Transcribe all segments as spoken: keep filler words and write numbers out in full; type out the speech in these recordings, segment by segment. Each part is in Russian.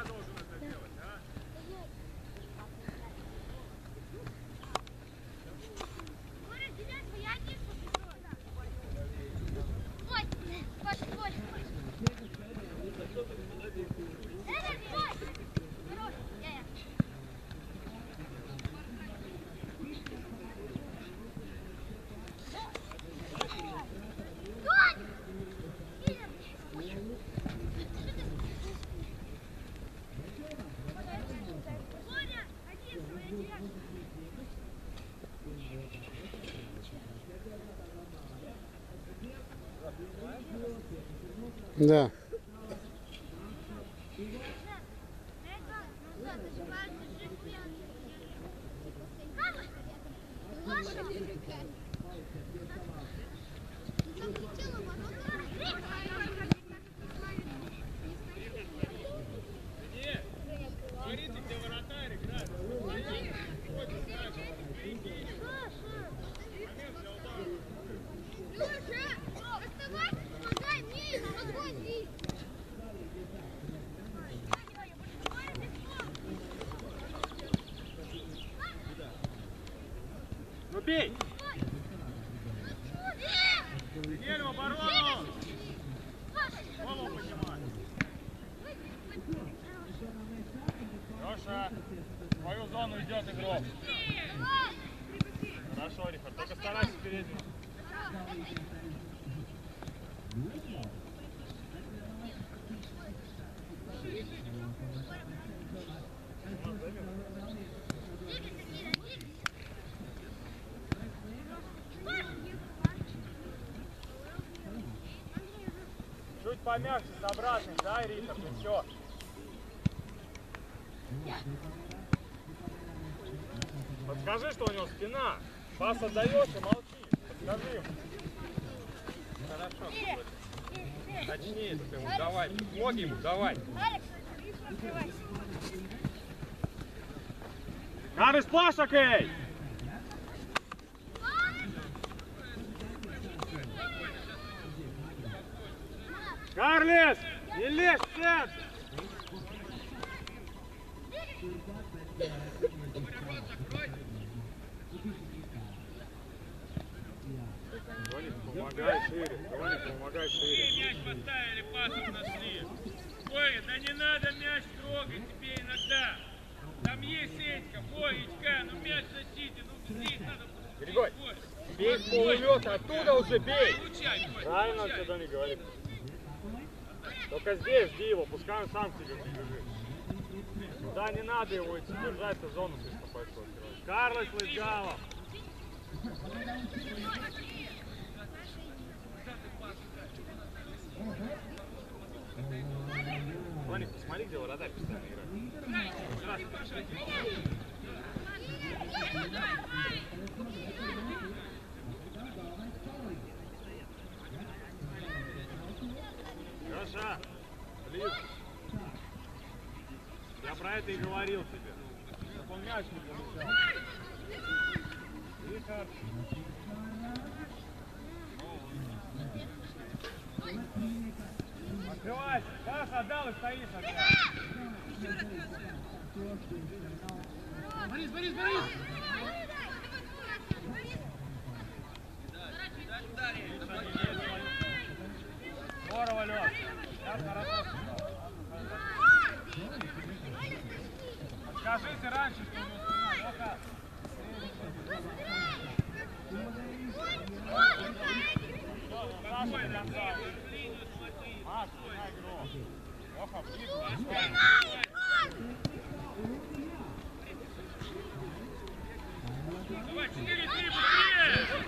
Да. Ну бей! Ель в оборону! Голову поднимай! Леша, в твою зону идет игрок. Хорошо, Рихард, только старайся впереди. Чуть помягче с обратной, да, Рихард, и все. Подскажи, что у него спина. Пас отдаешь и молчи. Подскажи ему. Хорошо. Точнее, ты ему давай. Ноги ему давай. Карис Пашак, эй! Карлис! Не лезь в центр! Тоник, помогай шире. Тоник, помогай шире. Мяч поставили, пасом нашли. Боря, да не надо мяч трогать тебе иногда. Там есть Этька, Боречка, ну мяч в защите, ну здесь надо... Григорий, бей с полулета, оттуда уже бей! Получай, Боря, Правильно получай. отсюда не говорит. Только здесь жди его, пускай он сам тебе прибежит. Да, не надо его идти держать, то зону слишком большой. Карлос Лызгалов. Ваня, посмотри, где вратарь постоянно играет. Леша, блин. Я про это и говорил тебе. Чтоб он мяч не получал. Рихард. Открывайся. Пас отдал и стоишь опять. Борис, Борис, Борис! Здорово, Лёш. Сейчас хорошо. Скажите раньше, что у него спина. Лёха. Спрашивай, Гонзалес. Макс, на игру. Лёха, ближе. Давай, четыре, три, быстрее!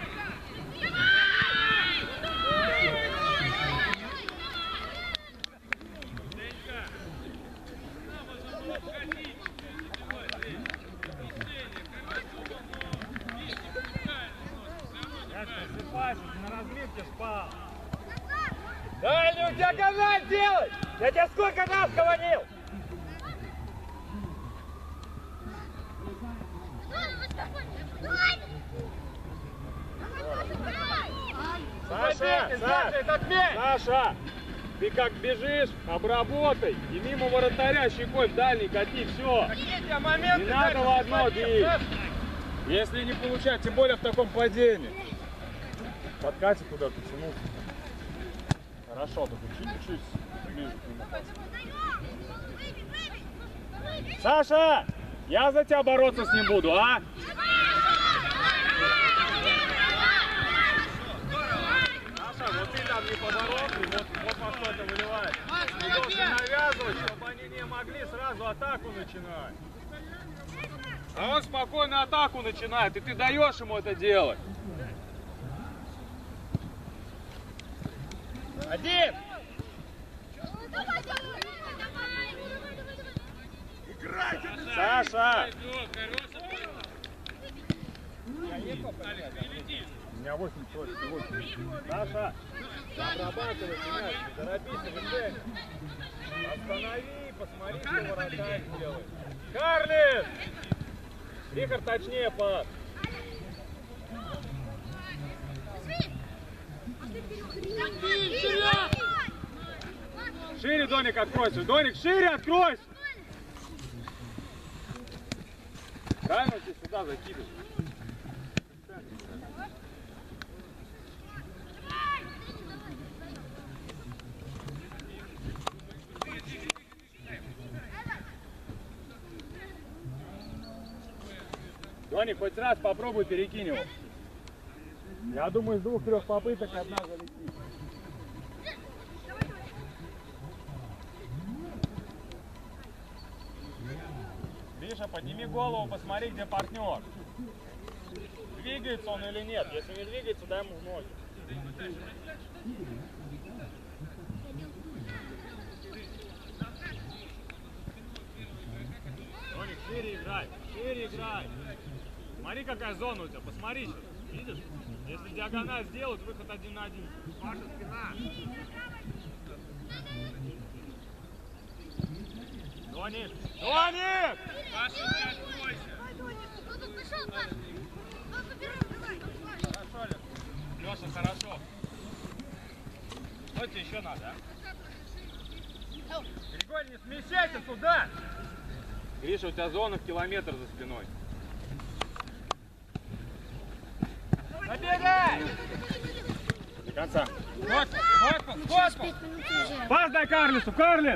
Денька! Нам можно было входить. Я просыпайся, на разминке спал. Дальнюю диагональ делай! Я тебе сколько раз говорил! Саша, Саша, Саша, Ты как бежишь, обработай. И мимо вратаря щекой в дальний кати, все. Какие у тебя моменты? Не надо в одно бить. Если не получать, тем более в таком падении. Подкатик куда-то тянул. Хорошо, только чуть-чуть ближе к нему. Саша, я за тебя бороться с ним буду, а? Саша, вот ты там не поборолся, вот, вот во что это выливает. Ты должен навязывать, чтобы они не могли сразу атаку начинать. А он спокойно атаку начинает, и ты даешь ему это делать. Один! Саша! У меня восемь человек. Саша! Обрабатывай мяч, не торопись решение. Останови, посмотри, что вратарь делает. Карлис! Рихард, точнее пас. Шире, Доник, откройся. Доник, шире откройся. Правильно ты сюда закидываешь. Доник, хоть раз попробуй перекинь его. Я думаю, с двух-трех попыток одна залетит. Миша, подними голову, посмотри, где партнер. Двигается он или нет. Если не двигается, дай ему в ноги. Доник, шире играй, шире играй. Смотри, какая зона у тебя, посмотри сейчас. Видишь? Если диагональ сделают, выход один на один. Паша, спина. Доник! Доник! Паша, не откройся. Хорошо, Леша, хорошо. Что тебе еще надо, а? Григорий, не смещайся туда! Гриша, у тебя зона в километр за спиной. Забегай! До конца. Вот, вот, вот, вот. Пас дай Карлису, Карлис!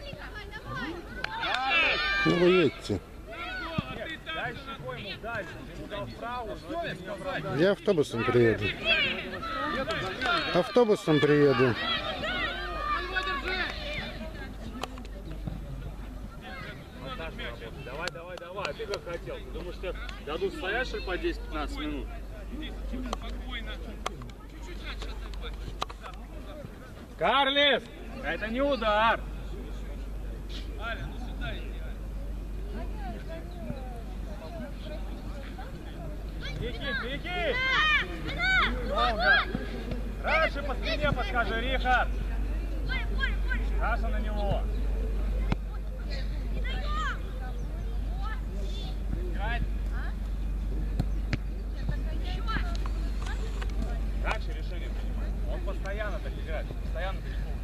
Ну вы едете. Дай щекой ему дальше. Ты ему дал вправо, но это не оправдание. Я автобусом приеду. Автобусом приеду. Давай, давай, давай. А ты как хотел? Ты думаешь, тебе дадут стоять, что ли, по десять-пятнадцать минут? Спокойно. Чуть-чуть раньше отдавай. Карлис! Это не удар. Аля, ну сюда иди, Аля. Беги, беги! Долго! Раньше по спине подскажи, Рихард! Саша на него! Играть! Раньше решение принимать. Он постоянно так играет, постоянно переходит.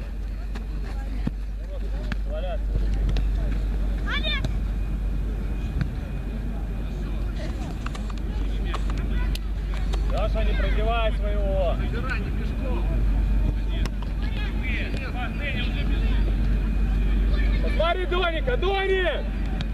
Саша, не пробивай своего. Забирай, не пешком. Нет, уже бежит. Посмотри, Доника, Доник!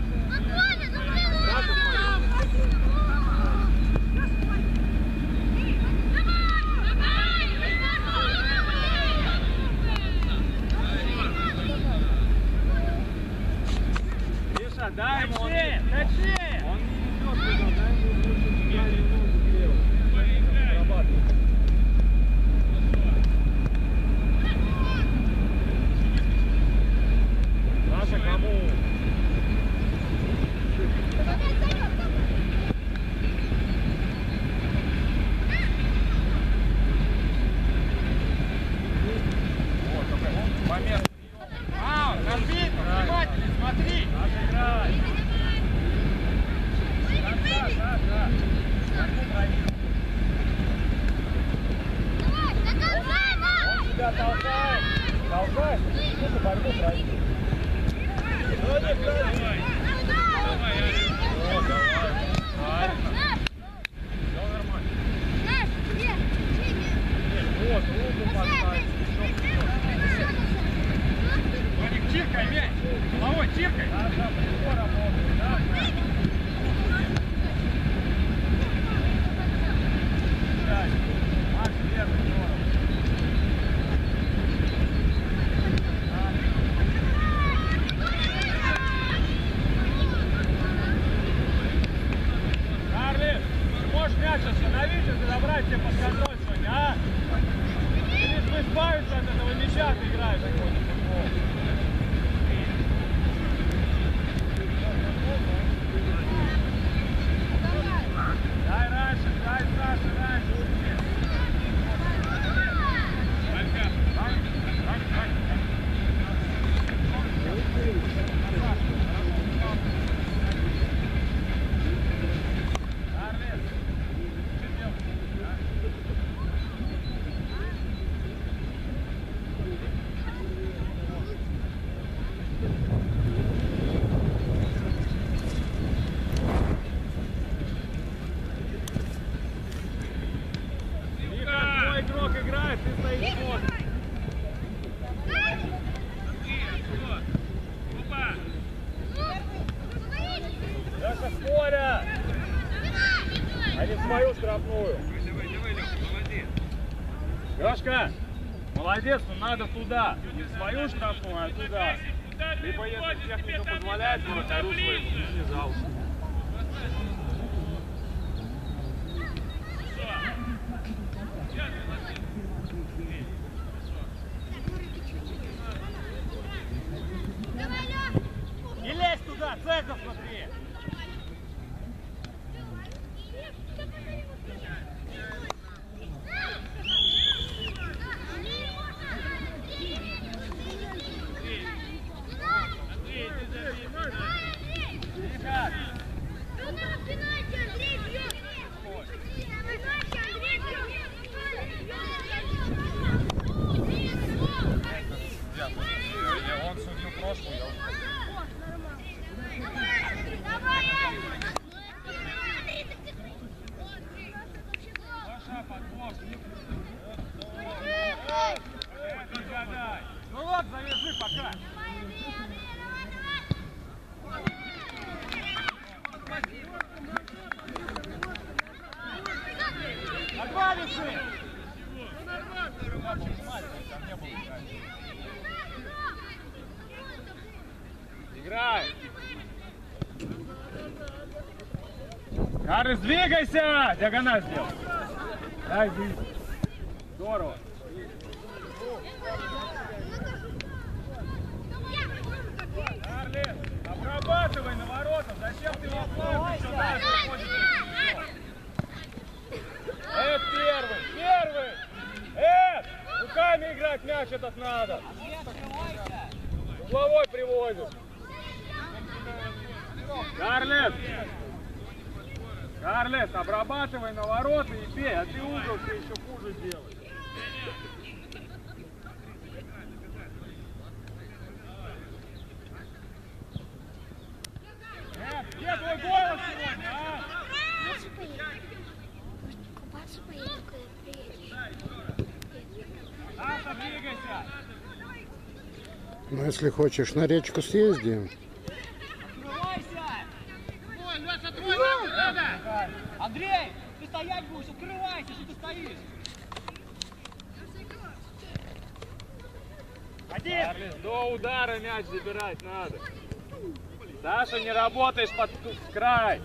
Миша, дай ему, он не... Он не идет туда, дай ему больше сигнальный ногу влево. Зарабатывай. Саша, кому? Вот, только момент. А, разбит, внимательно, смотри. Саша, играй. Саша, Саша. Он тебя толкает. Сколько борьбу пройти? Молодец, Давай, давай, Алекс. О, давай. Правильно. Все нормально. Нет, вот, руку поставить. Ваник, чиркай мяч. Головой чиркай. Да, да, легко работает, да. Макс, верный, здорово. Карлис, ты можешь мяч остановить и забрать себе под контроль сегодня, а? Или ты избавишься от этого мяча, ты играешь какой-то футбол. Дай раньше, дай Саше раньше. Ванька. Карлис, что делаешь, а? Тихо, твой игрок играет, ты стоишь смотришь. Опа. Леша, споря! А не в свою штрафную. Давай, давай, Леха, молодец. Лешка, молодец, но надо туда. Не в свою штрафную, а туда. Куда ты Либо если уходишь, техника тебе там позволяет, туда вратарю своему ближе. не связался. Сейчас, молодец. Не лезь туда, центр смотри. Андрей, ты забей. Тихо. Он судил прошлую, я уже Леша, подбор. Это гадай. Ну вот, завяжи пока. Отвалишься! Там не было играть. Играй! Карыс, двигайся! Диагональ сделай. Дай выйди. Здорово. Карлис, обрабатывай на воротах. Зачем ты его плавно еще дальше ходишь? Эд первый! Первый! Эд! Руками играть мяч этот надо. Угловой приводит. Карлис! Карлис, обрабатывай на ворота и бей, а ты угол ты еще хуже делаешь. Эд, где твой голос сегодня, а? Купаться поеду, когда приедешь. Саша, двигайся! Ну, если хочешь, на речку съездим. Ой, Леша, твой надо, надо! Андрей, ты стоять будешь, открывайся, что ты стоишь? Карлис, до удара мяч забирать надо. Саша, не работаешь под край.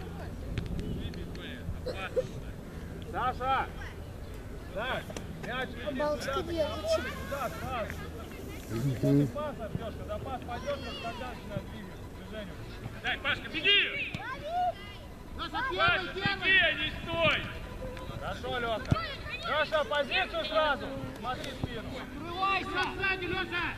Саша! Так, мяч веди Балтский сюда, делает. сюда, сразу. Ты пас отбьешь, когда пас пойдет, тогда начинает движение. Дай, Пашка, беги! Леша, Пашка, первый, беги, первый! а не стой! Хорошо, Леха. Леша, позицию сразу. Смотри спину. Открывайся! Сзади, Леша!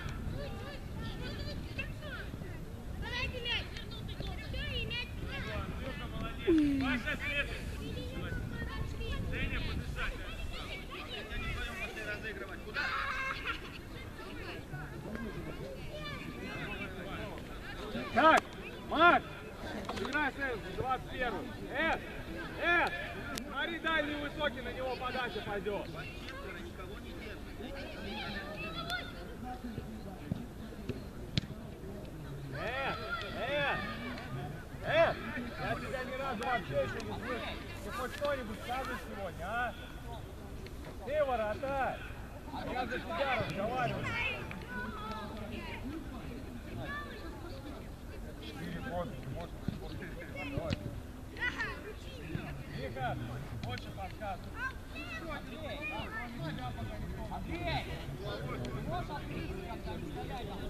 Андрюха, молодец. Паша, следуй. Женя, подышать. Я не в твоем после разыгрывать. Куда? Так, Макс, играй с двадцать первым. Эд, Эд, смотри, дальний высокий, на него подача пойдет. Эд, Эд, Эд, я тебя ни разу вообще еще не слышу. Ты хоть что-нибудь скажешь сегодня, а? Ты воротарь, я за тебя разговариваю. Вика, больше подсказывай. Андрей! Ты можешь открыться, когда не стоять там?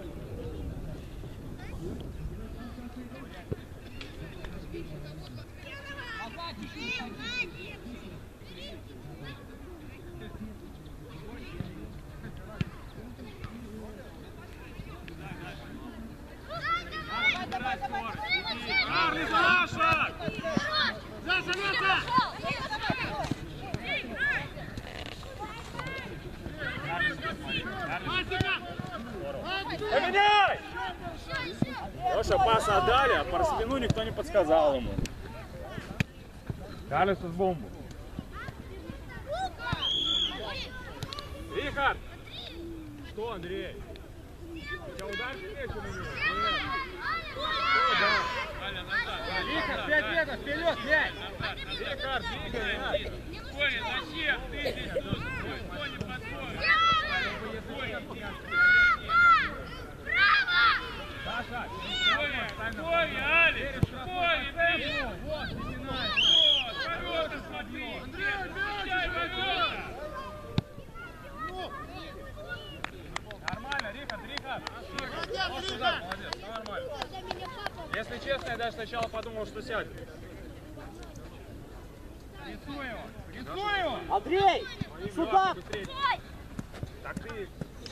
Назад чуть-чуть. Карли, Саша! Саша, Саша! Поменяй! Леша, пас отдали, а по спину никто не подсказал ему. Карлису с бомбу. Рихард! Что, Андрей? У тебя удар встречу на него? Рихард, пять метров, вперед, пять! Рихард, двигай! Боря, зачем? Ты здесь тут. Никто не подходит. Саша! Боря, Боря, Алекс! Боря, ты! Вот, начинай! Вот, ворота смотри! Встречай ворота! Нормально, Рихард, Рихард! Вот сюда, молодец, все нормально. Если честно, я даже сначала подумал, что сядет. Рисуй его! Рисуй его! Андрей! Сюда! Так ты...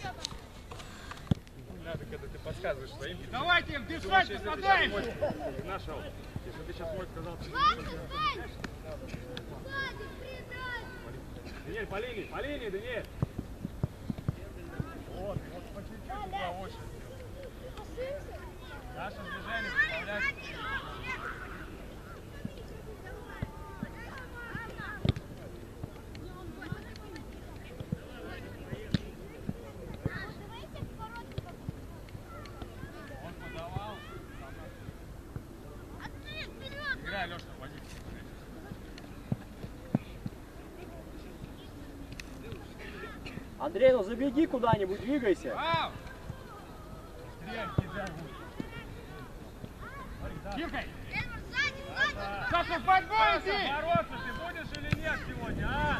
Не надо, когда ты подсказываешь своим. Давайте им Думаешь, дышать, если ты попадаем! сейчас мой нашел, если ты сейчас мой сказал, ты Даниэль, по линии, по линии, Даниэль! Вот, вот по чуть-чуть угловой. Наше движение представляешь? Он подавал. Играй, Леша, на позицию. Андрей, ну забеги куда-нибудь, двигайся. Ау! Стрель, кидай будет. Киркой! Саша, в борьбу иди! Бороться ты будешь или нет сегодня, а?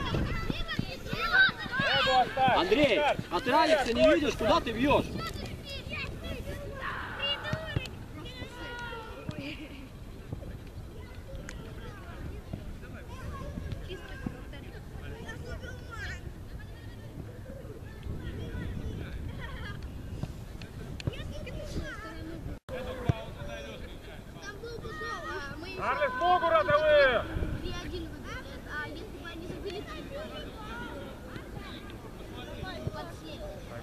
Эду оставь. Андрей, Рихард, а ты Алекса не видишь, куда ты бьешь? Карлис, ногу родовые! три один выиграет, а если бы они забили три под семь.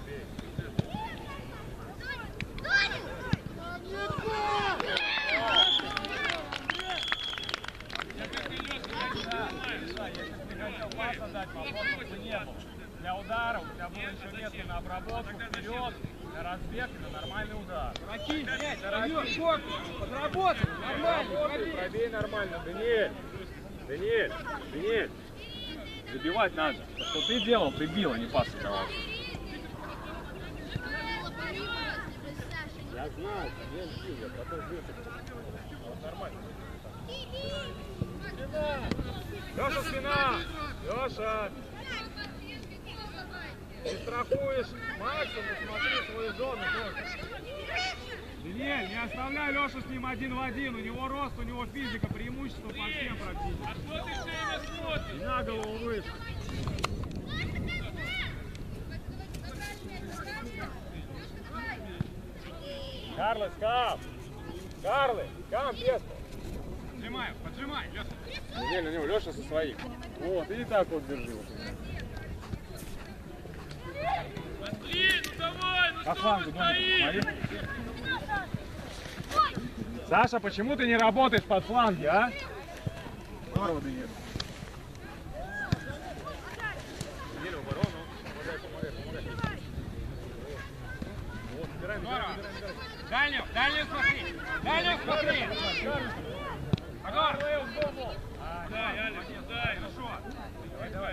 Для удара у тебя было еще место на обработку, вперед, на разбег и на нормальный удар. Прокинь, блядь, пойдешь, корпус, подработай, нормально, Пробей, пробей нормально, Даниэль. Даниэль, Даниэль. Забивать надо. Что ты делал, ты бил, а не пас давал. Я знаю, я бил, я потом бил. Нормально. Леша, спина! Леша! Ты страхуешь максимум, смотри свою зону тоже. Даниэль, не оставляй Лешу с ним один в один. У него рост, у него физика, преимущество по всем практически. А что ты все время смотришь? На голову выше. Карлос, кам! Карлы, кам, песто! Поджимай, поджимай, Леша. Не, на него, Леша со своим. Вот, и так вот держи. Быстрее, ну давай, ну По что флангу, вы Доня, стоите? смотри. Саша, почему ты не работаешь под фланги, а? Здорово, Денис. Еле в оборону. Помогай, помогай, помогай. Вот, убираем, убираем, убираем, убираем. Дальнюю, дальнюю смотри. Дальнюю смотри. Ага. Дай, Алекс, дай. Хорошо. Давай, давай.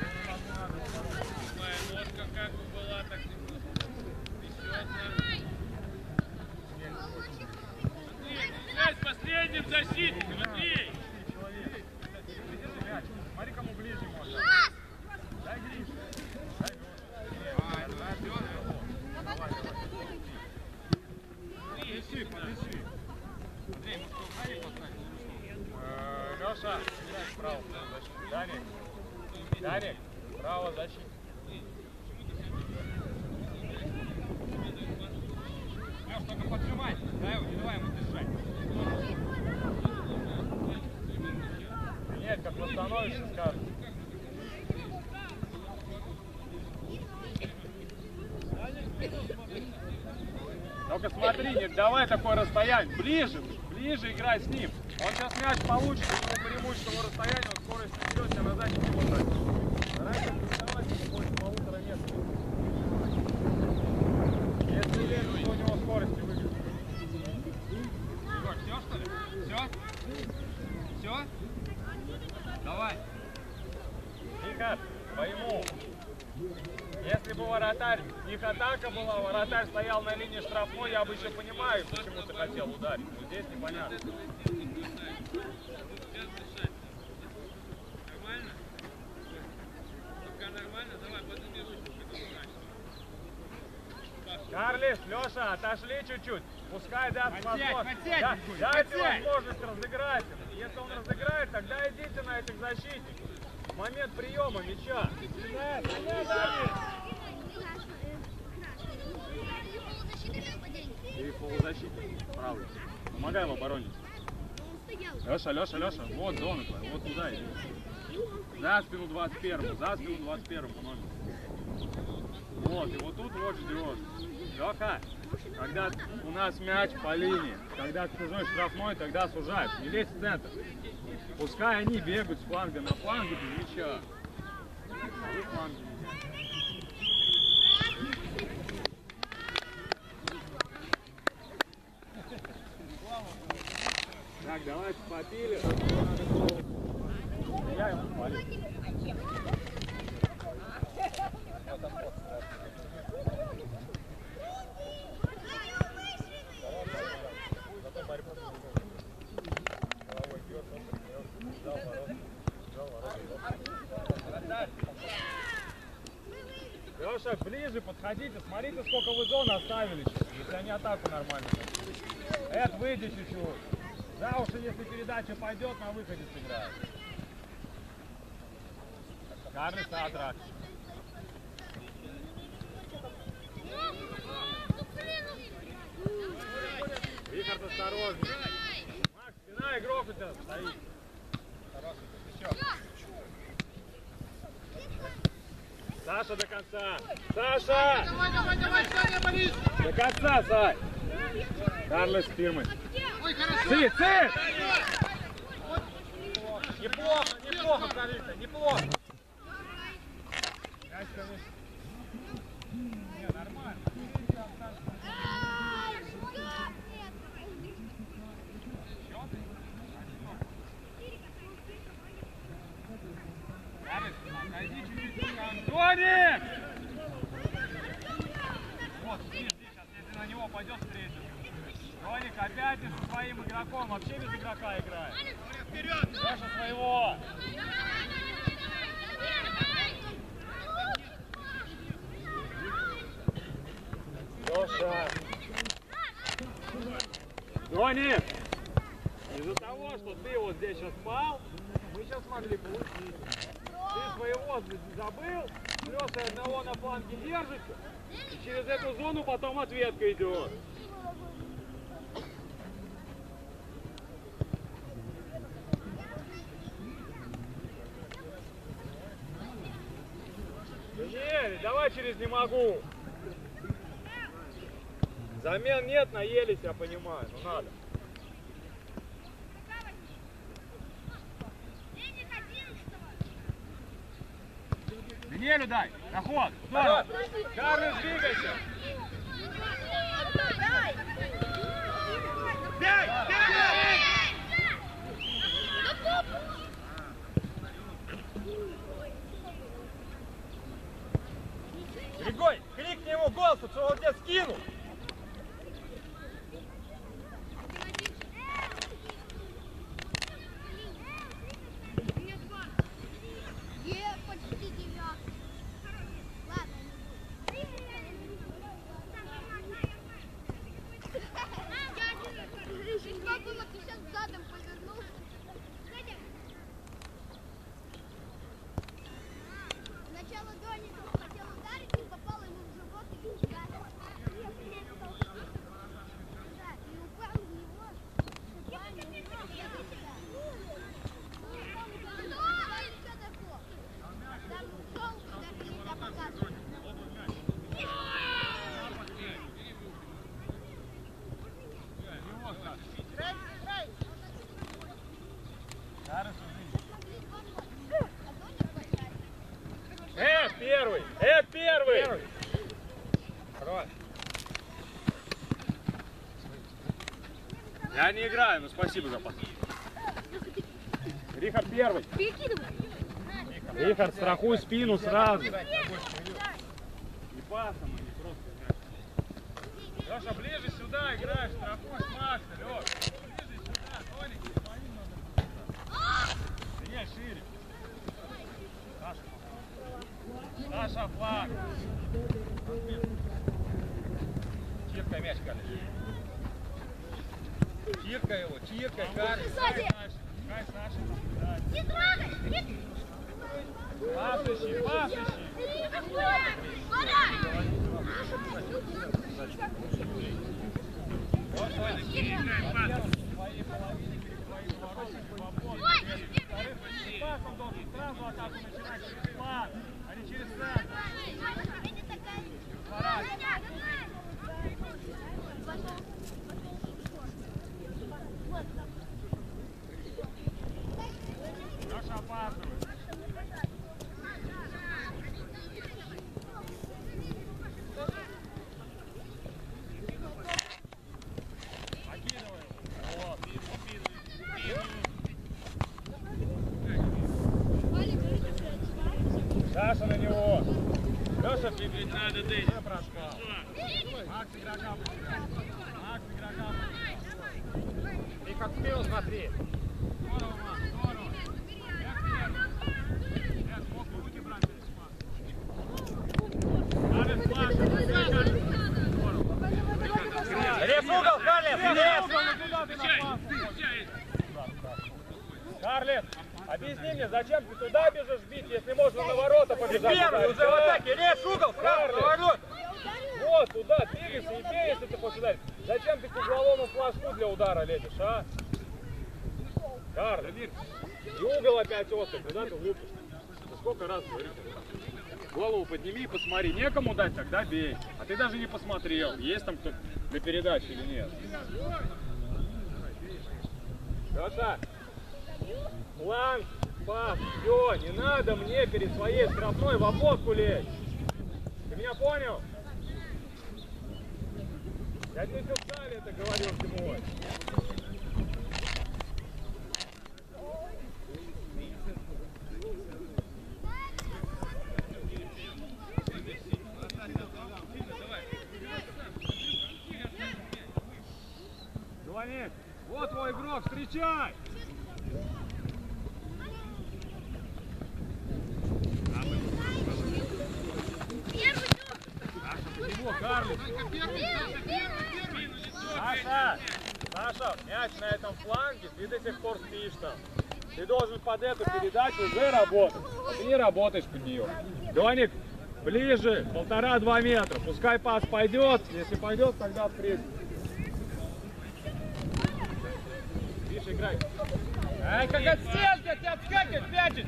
Моя ножка как бы была, так не будет. Связь последним защитником, Андрей! Смотри, кому ближе можно. Дай Гришу. Дай Подыщи, подыщи. Андрей, может, Харри поставить? Леша, играй справа. Даник. Даник, право защита. Леш, только поджимай. Дай его, не давай ему держать. Нет, как восстановишься, скажешь. Только смотри, не давай такое расстояние. Ближе, ближе играй с ним. Он сейчас мяч получит, у него преимущество расстояния, он скорость идет, тебя на задний не хватает. Старайся доставать ему больше полутора метров. Если веришь, то у него скорости выиграет. Егор, все что ли? Все? Все? Давай. Тихо, пойму. Если бы вратарь, их атака была, вратарь стоял на линии штрафной, я бы еще понимаю, почему ты хотел ударить. Но здесь непонятно. Нормально? Пока нормально, давай, подними ручку. Карлис, Леша, отошли чуть-чуть. Пускай даст Подсядь, возможность. подсядь, Да, Николь, дайте подсядь. возможность разыграть. Если он разыграет, тогда идите на этих защитников. В момент приема мяча. Да, да, да. И полузащитник, правый. Помогай в обороне. Леша, Леша, Леша, вот зона твоя, вот туда иди. За спину двадцать первому, за спину двадцать первому номер. Вот, и вот тут вот ждешь. Леха, когда у нас мяч по линии, когда чужой штрафной, тогда сужают. Не лезь в центр. Пускай они бегают с фланга на фланге без мяча. А вы фланги не так, давайте попили. Я ему полил. Леша, ближе подходите, смотрите, сколько вы зон оставили сейчас, если они атаку нормально. Эд, выйди чуть-чуть. Да уж, если передача пойдет, на выходе сыграет. Карлис, Атрак. Рихард, осторожней. Макс, спина, игрок у тебя стоит. Хороший, еще. Саша до конца. Саша! Давай, давай, давай, Саня, Борис! До конца, Сай. Карлис с фирмой. Ой, хорошо! Цит, цит! Неплохо, неплохо, Карлиса, неплохо! Мяч, конечно. Не, нормально. Отойди чуть-чуть. Антоник! Вот, здесь, здесь, сейчас, если на него пойдет, встретит. Тоник опять со своим игроком, вообще без игрока играет. Вперед! Саша своего! Леша! Тоник! Из-за того, что ты вот здесь сейчас спал, мы сейчас могли получить. Ты своего забыл, с Лешей одного на фланге держится, и через эту зону потом ответка идет. Инженер, давай через не могу. Замен нет, наелись, я понимаю, но надо. Даниэлю дай. Наход. Здорово. Карлос, двигайся. Бей! Бей! Григорий, крикни ему голосом, что он тебя скинул. Е, почти девятый. Ладно. Что было, ты сейчас задом повернулся. Сначала Доников хотел ударить, и попал ему в живот и ударил. Да, и упал в него. Там ушел, даже нельзя показывать. Э, первый! Э, первый! Первый. Хорош. Я не играю, но спасибо за пас. Рихард первый. Рихард, страхуй спину сразу. Не пасом, а не просто играешь. Леша, ближе сюда играешь, страхуй с Макса, Лёш. Ближе сюда, Тоник, своим надо. Синяй шире. Саша. Саша, флаг. Чиркай мяч, Карлик. Чиркай его, чиркай, Карлик. Пускай Саша наблюдает. Не трогай! Не... Пас ищи, пас ищи. Вот, Тоня, свои половины, свои повороты, свободу. Пасом должен сразу атаку начинать через план, а не через центр. Леша опаздывает. Накидывай его. Вот. Саша на него. Леша, прибить надо, Дэй. Не проспал. Макс игрока потерял. Макс игрока потерял. Ты как спел, смотри. Здорово, Макс, здорово. Я первый. Я смог руки брать через пас. Карлик, Маша, здорово. Рез угол, Карлик, Карлик, объясни мне, зачем ты туда бежишь бить, если можно на ворота побежать? Первый уже в атаке, рез угол, Карлик. поворот. Вот, туда, двигайся и бей, если ты хочешь ударить. Зачем ты к угловому флажку для удара лезешь, а? Карлик, и угол опять острый, куда ты лупишь? Да сколько раз говорю тебе? Голову подними и посмотри. Некому дать, тогда бей. А ты даже не посмотрел, есть там кто для передачи или нет. Леша, фланг, пас, все, не надо мне перед своей штрафной в обводку лезть. Ты меня понял? Я тебе еще в зале это говорил, Тимур. Звони. Вот твой игрок, встречай! Его, Карлик. Саша, Саша, мяч на этом фланге, ты до сих пор спишь там. Ты должен под эту передачу уже работать. А ты не работаешь под нее. Доник, ближе, полтора-два метра. Пускай пас пойдет. Если пойдет, тогда открыть. Видишь, играй. Ай, как от стенки, от тебя отскакивает, пятит.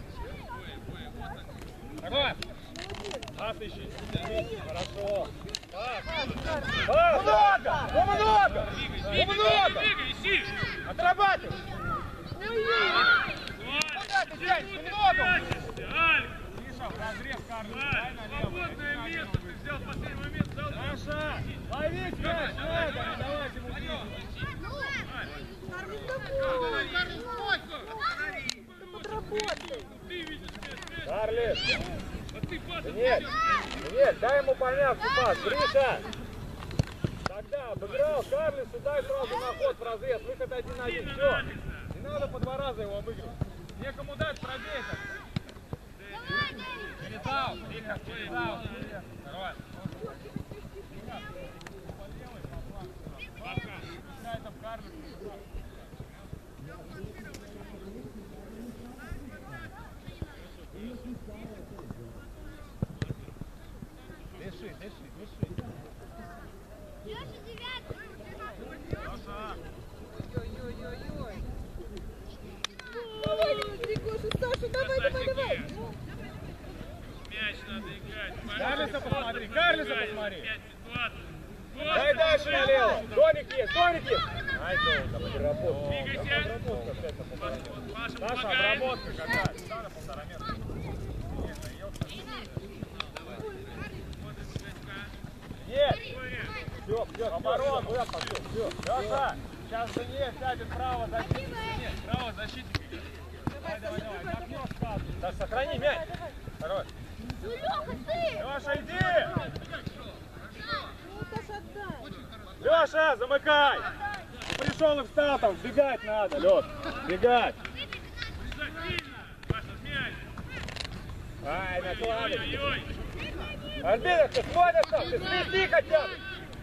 Хорош. Пас ищи. Хорошо. Пас. Пас. Много, ну много, ну много. Двигай, Отрабатывай. Куда ты, дядь, много. Алекс! Миша, в разрез Свободное место, ты взял в последний момент, дал. Саша, ловить мяч надо, не давать ему двигаться. Ты видишь мяч, Карли, а ты пас. нет, нет, дай ему помягче пас. Гриша, тогда обыграл Карлису, дай сразу на ход в разрез, выход один на один. Все, не надо по два раза его обыгрывать. Некому дать, пробей так. Передал, Рихард, передал. Второй. Дыши, дыши, дыши. Леша, девятый. Давай, Григоша, Саша, давай, давай, давай. Мяч надо играть. Карлиса посмотри, Карлиса посмотри. пять двадцать. Дай дальше налево. Доник есть, доник есть. Ай, да, обработка. Двигайся. Обработка опять на полтора метра. Паша, Саша, помогай. обработка какая? Сюда на полтора метра. Нет. Все, все, оборон, куда пошел? Все, Леша, сейчас же нет, сядет право защитник. Нет, право защитник идет. Давай, давай, давай, напнешь сразу. Саша, сохрани мяч. Хорош. Ну, Леха, ты! Леша, иди. Ну, Саша, отдай. Леша, замыкай. Пришел и встал там, бегать надо, Леш. Бегать. Сильно. Паша, мяч. Ай, накладывай. Ой-ой-ой. Арбитр, ты смотришь там, ты свисти хотя бы.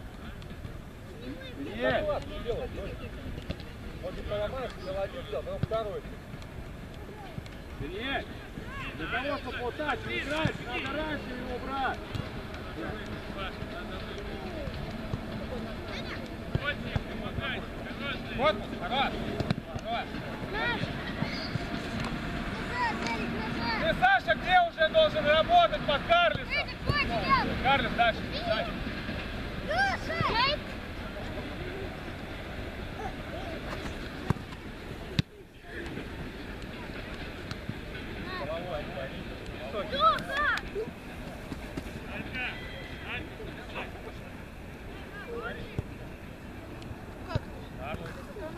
Нет. Ну ладно, делай, может, поломаешь, молодец, но второй. Нет. Для того, чтобы вот так не играть, надо раньше его брать. Вот тебе помогай. Хороший. Вот, хорош. Хорош. Ты, Саша, где уже должен работать под Карлисом? Карлис, дальше, дальше. Леша! Головой, высокий. Леша! Алька. Карлис.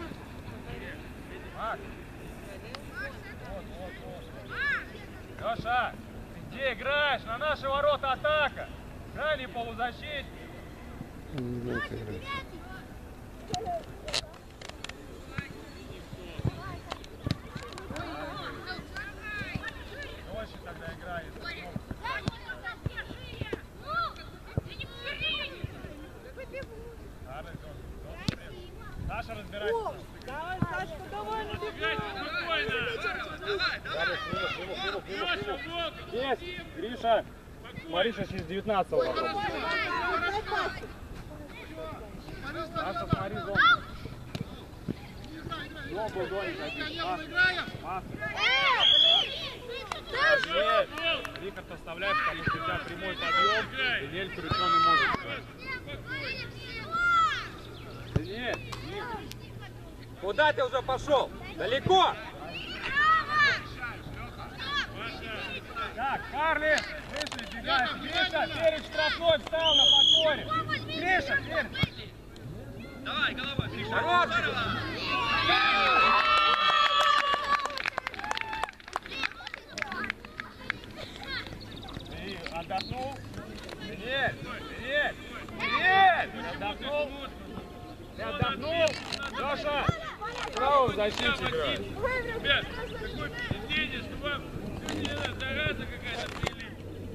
Макс. Вот, вот, вот. Леша, ты где играешь? На наши ворота атака. Дальний полузащитник. Нет, играть. Дольше тогда играет. Саша, разбирайся. Давай, Сашка, давай, ну Играй спокойно. Леша, волк. Есть, Гриша. Смотри, сейчас из девятнадцатого. Саша, смотри, зон. Зон был доник один. Пас. Нет, Рихард оставляет, потому что у тебя прямой подъем, и Нель крученый может играть. Да нет, нет. Куда ты уже пошел? Далеко? Так, Карли, Гриша, бегаешь. Гриша, перед штрафной встал на подборе. Гриша, перед. Давай, голова. Хорош! Ты отдохнул? Нет, нет, нет. Ты отдохнул? Ты отдохнул? Леша, право в защите играет. Ребят, какое впечатление, что вам сегодня эта зараза какая-то прилипла.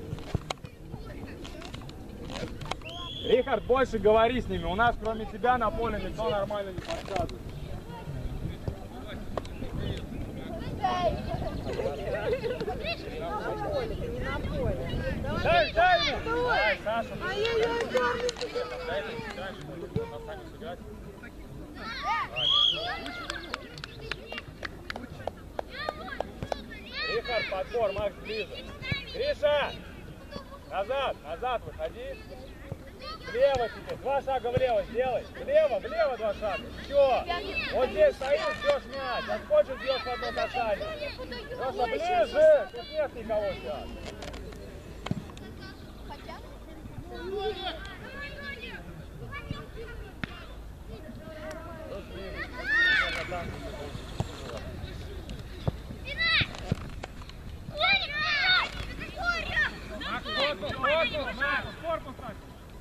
Рихард, больше говори с ними. У нас кроме тебя на поле никто нормально не подсказывает. не на поле. Давай, Дай, дай ему! давай. Дай, Саша. Ай-яй-яй, Карлис. Дай ему сыграть, чтобы он на сами сыграть. Рихард, подбор, Макс ближе. Гриша! Назад, назад выходи. Влево теперь, два шага влево сделай. Влево, влево два шага. Все. Вот здесь стоишь, ждешь мяч. Отскочишь, бьешь в одно касание. Просто ближе, тут нет никого сейчас. Макс, корпус, корпус, Макс, корпус, Макс.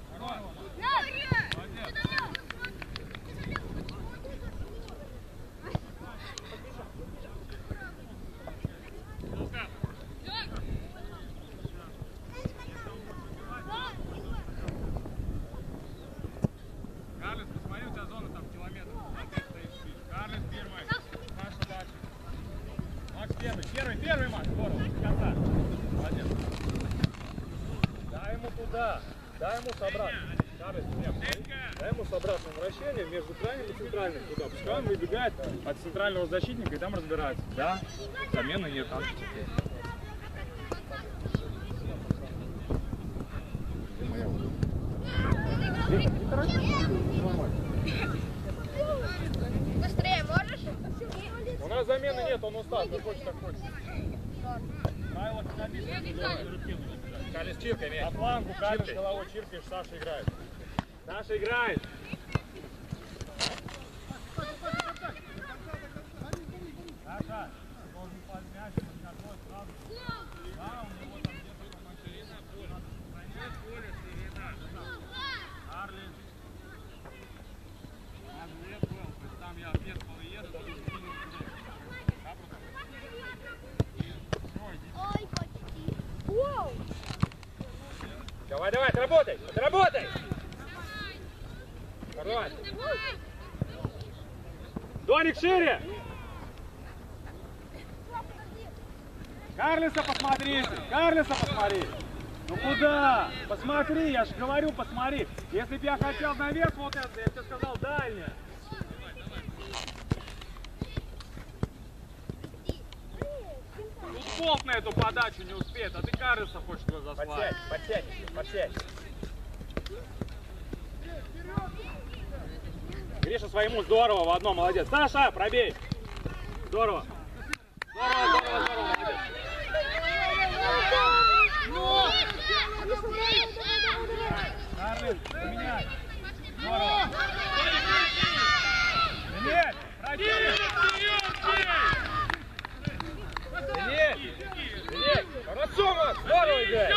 Карлес, посмотри, у тебя зона там километр. Карлес первый. Наша дальше. Макс первый, первый, первый, Макс. Здорово, до конца. Молодец. Дай ему туда. Дай ему собрать. Карлес, нет, дай ему с обратным вращением между крайним и центральным туда. Пускай он выбегает от центрального защитника и там разбирается. Да? Замены нет там. Быстрее можешь? У нас замены нет, он устал. Как хочешь, так хочешь. Правило Карлес чиркай мяч. На флангу Карлес головой чиркаешь, Саша играет. Саша играет. Саша, должен под мяч, подготовить сразу. Да, у него там где-то ширина поля. Понять поле, ширина. Карлес. Там лет был, то есть там я объехал и еду, там Ой, почти. Воу! Давай, давай, отработай, отработай! Давай. Доник шире! Карлеса посмотри! Карлеса посмотри! Ну куда? Посмотри, я же говорю, посмотри. Если бы я хотел наверх вот это, я тебе сказал дальнее. Тут Болт на эту подачу не успеет, а ты Карлеса хочешь его заслать. Подсядь, подсядь, подсядь. Гриша своему здорово в одно, молодец. Саша, пробей. Здорово. Здорово, здорово, здорово, молодец. Карлин, поменяй. Здорово. Нет, пробей. Нет, нет. Хорошо, Макс, здорово играй.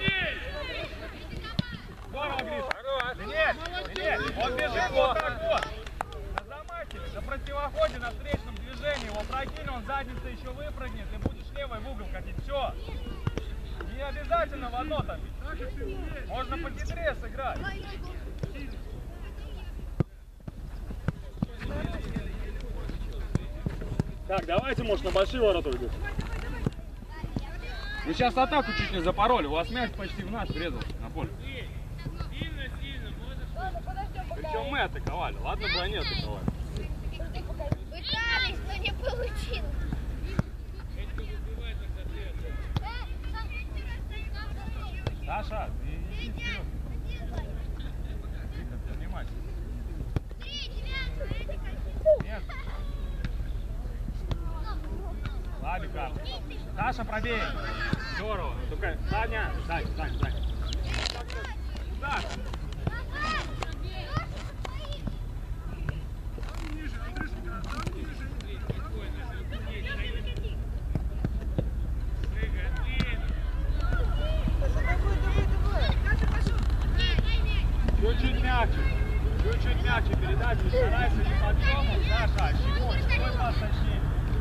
Здорово, Гриша. Хорош. Нет, нет. Он бежит вот так вот. На замахе, на противоходе, на встречном движении. Его прокинь, он задницей еще выпрыгнет и будешь левый в угол катить. Все. Не обязательно в одно там. Можно похитрее сыграть. Так, давайте, может, на большие ворота уйдут. Вы сейчас атаку чуть не запороли. У вас мяч почти в наш врезался на поле. Сильно, сильно, можешь. Причем мы атаковали. Ладно бы они атаковали. Пытались, но не получилось. Саша, ты иди вперед. Виктор, ты внимательно. Нет. Славик, Карл. Саша, пробей. Здорово. Только Саня. Сань, Сань, Сань. Саша. Чуть-чуть мягче. Чуть-чуть мягче передачу. Старайся не подъемом. Саша, а чего? Свой пас точнее.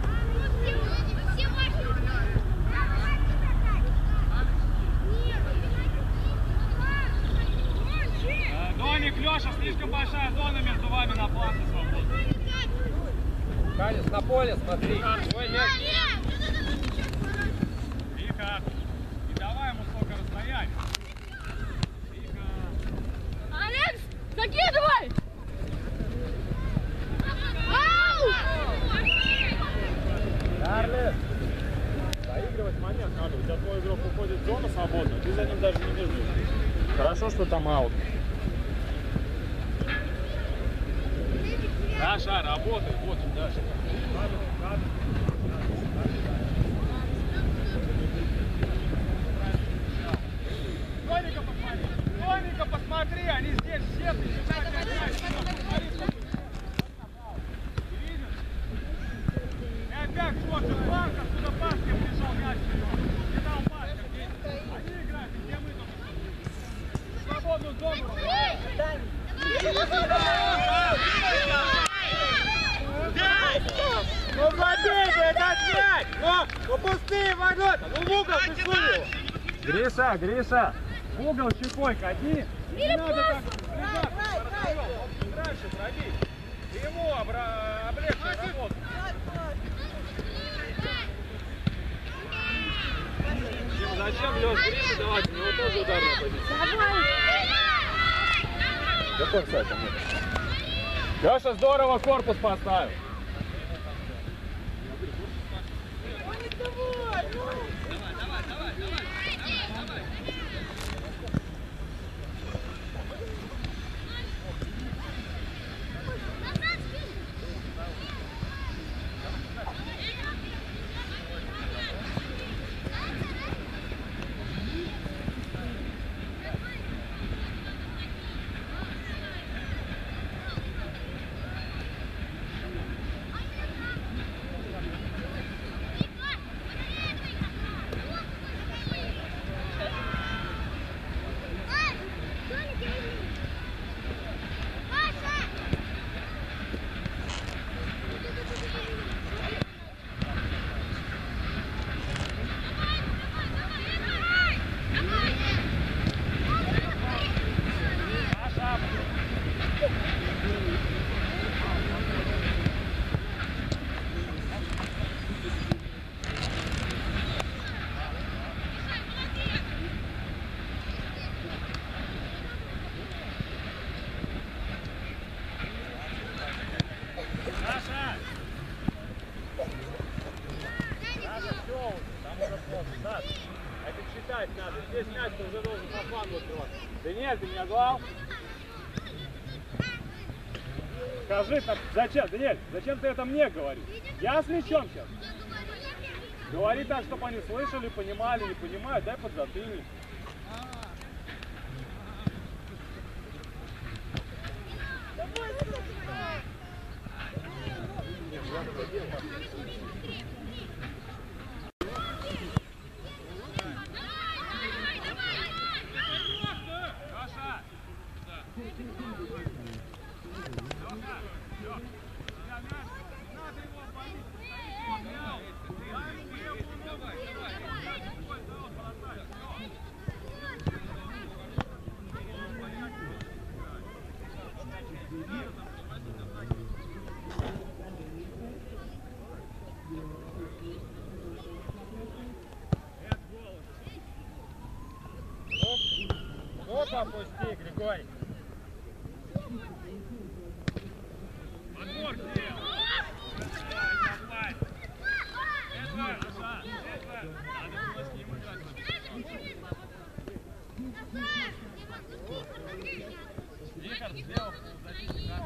Доник, Леша, слишком большая зона между вами на фланге свободна. Канец, на поле смотри. Твой мяч. Тихо. Не давай ему столько расстояния. Тихо. Алекс, закидывай! Ау! Карлес. Доигрывать момент надо. У тебя твой игрок уходит в зону свободно, ты за ним даже не бежишь. Хорошо, что там аут. Даша, работай. Вот, Даша. Доника посмотри. Доника смотри, они здесь все, ты сюда не отдашь. И опять смотрит пас, откуда Пашка пришел мяч вперед. Не дал Пашка, где они играют, где мы тут? Свободную зону. Ну забейте этот мяч! Ну, ну пустые ворота! Ну в угол ты сунул! Гриша, Гриша, в угол щекой кати. Не надо так лежать. Дальше пробить. Ты ему обра- облегчи работу. Дима, зачем лёг Гриша давать? У него тоже ударная позиция. Какой сайт там нет? Лёша здорово корпус поставил. Здесь мяч ты уже должен по флангу открывать. Даниэль, ты меня звал? Скажи, так, зачем, Даниэль, зачем ты это мне говоришь? Я с мячом сейчас. Говори так, чтобы они слышали, понимали, не понимают, дай подзатыльник. Опусти, Григорий. Подбор где? Давай, давай. Это, Аша, это. Надо было с ним играть. Рихард сделал защиту, да?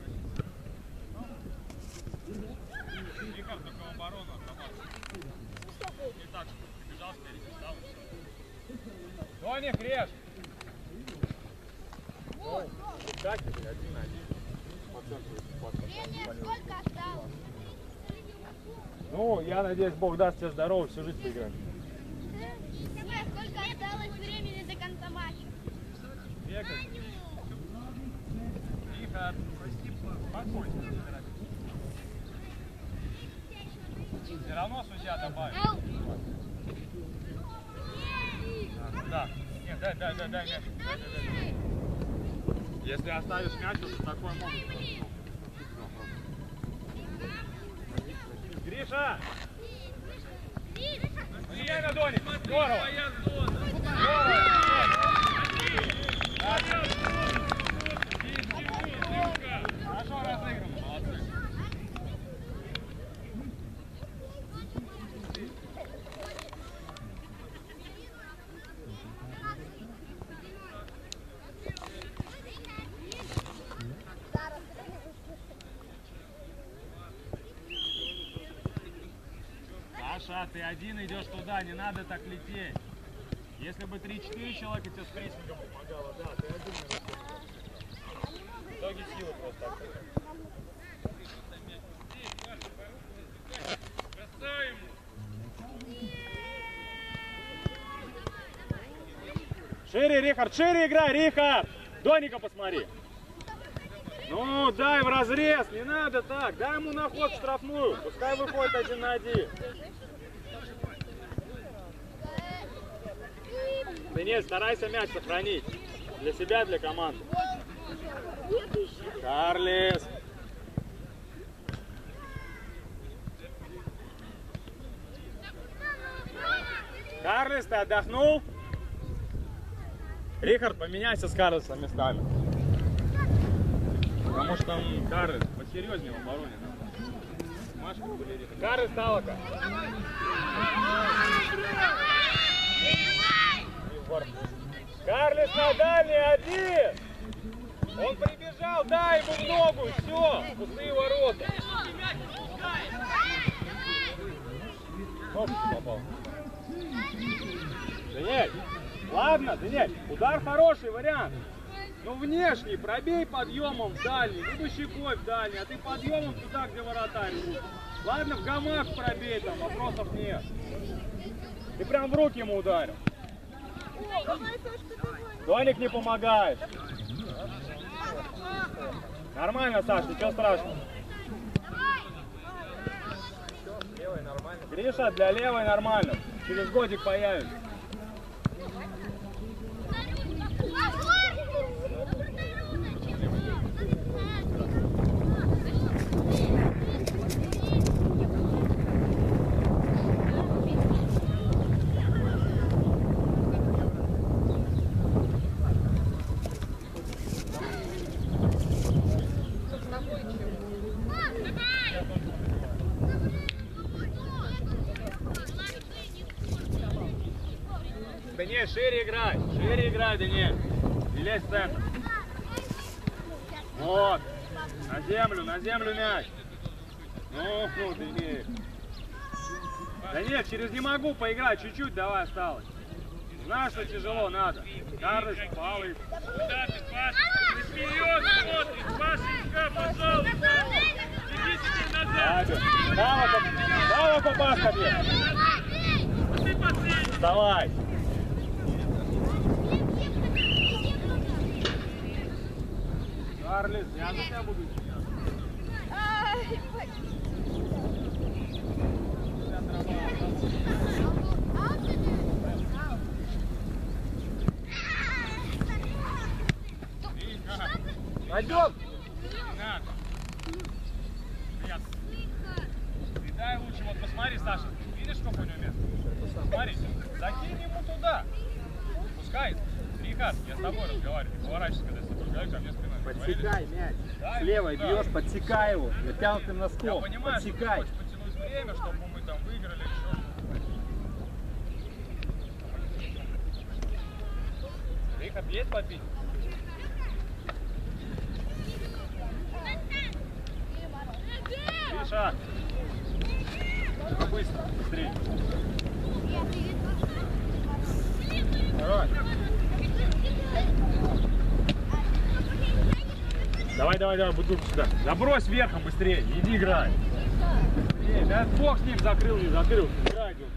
Рихард только оборону автомат. Не так, что бежал, спереди встал и все. Тони, режь! Так, один один. Время сколько осталось? Ну, я надеюсь, Бог даст тебе здоровья, всю жизнь поиграем. Давай, сколько осталось времени до конца матча? Бегай. Тихо, прости, спокойно. Все равно судья добавит. Да. Нет, дай, дай, дай, дай мяч. Дай, дай, дай. Если оставишь мяч, то такой могут. Гриша! Время, Доник! Здорово! Здорово! Хорошо разыграно, молодцы! Саша, ты один идешь туда, не надо так лететь. Если бы три-четыре человека тебе с прессингом помогало, да, ты один не выходишь. В итоге силы просто так. Шире, Рихард, шире играй, Рихард! Доника посмотри. Ну, дай в разрез, не надо так. Дай ему на ход штрафную. Пускай выходит один на один. Ты нет, старайся мяч сохранить. Для себя, для команды. Карлис. Карлис, ты отдохнул? Рихард, поменяйся с Карлисом местами. Потому что там Карлис посерьезнее в обороне. Машка были Рихард. Карлис, Талака. Карлис на дальний один. Он прибежал, дай ему в ногу, все, пустые ворота. Оп, попал. Даниэль, ладно, Даниэль, удар хороший вариант. Ну внешний, пробей подъемом в дальний, либо щекой в дальний, а ты подъемом туда, где вратарь. Ладно, в гамак пробей, там вопросов нет. Ты прям в руки ему ударил. Доник не помогает. Нормально, Саш, ничего страшного. Гриша, для левой нормально. Через годик появится. Даниэль, шире играй, шире играй, Даниэль. И лезь в центр. Вот. На землю, на землю мяч. Ну, ну, Даниэль. Даниэль, через не могу поиграть, чуть-чуть давай осталось. Знаешь, что тяжело, надо. Карлис, Павлович. Куда ты, Паш? Ты вперед смотришь, Пашенька, пожалуйста. Иди теперь назад. Давай, попасть тебе. Ты последний. Давай. Карлис, я за тебя буду сейчас. Пойдем. Надо. Нет. Ты дай лучше, вот посмотри, Саша, видишь, сколько у него места? Смотри, закинь ему туда. Пускай. Рихард, я с тобой разговариваю, не поворачивайся, когда я с тобой разговариваю, ко мне спиной. Подсекай мяч. Дай Слева ему, бьешь, да. подсекай его. Натянутым носком. Я понимаю, что ты Подсекай. хочешь потянуть время, чтобы мы там выиграли еще. Рихард, есть побить? Гриша! Только быстро, быстрее. Давай. Давай, давай, давай, бутылку сюда. Забрось верхом быстрее, иди играй. Быстрее, да бог с ним закрыл, не закрыл. Играй, идет.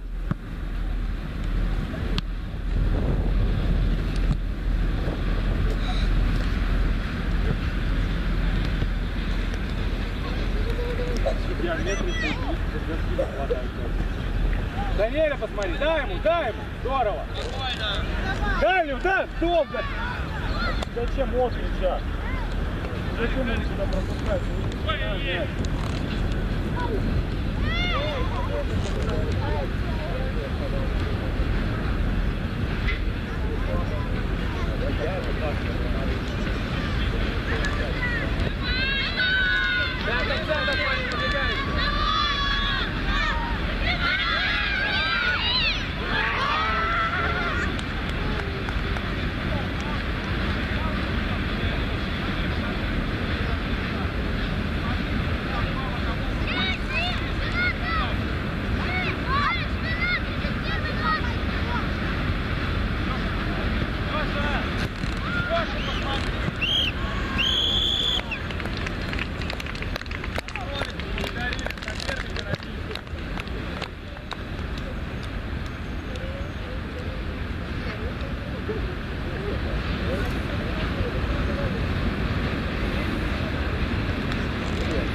Даниэля посмотри, дай ему, дай ему, здорово. Дай ему, да, долго. Зачем он сейчас? Зачем он сюда пропускает?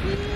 Вперед!